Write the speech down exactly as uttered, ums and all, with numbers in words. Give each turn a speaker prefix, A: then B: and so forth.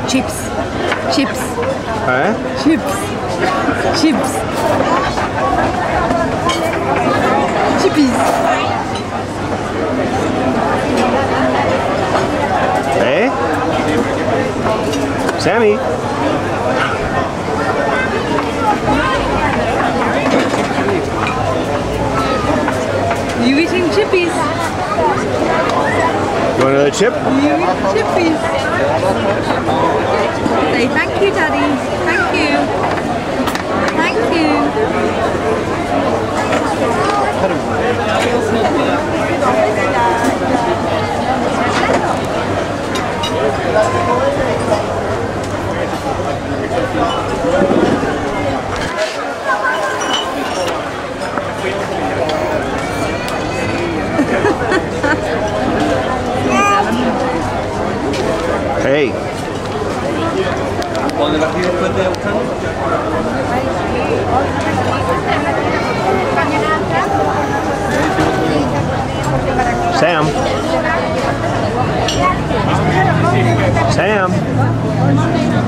A: Chips. Chips.
B: Eh?
A: Chips. Chips. Chippies.
B: Eh? Sammy?
A: You eating chippies?
B: You want another chip?
A: You eat chippies? Say thank you, Daddy. Thank you. Thank you.
B: Hey. Sam. Sam.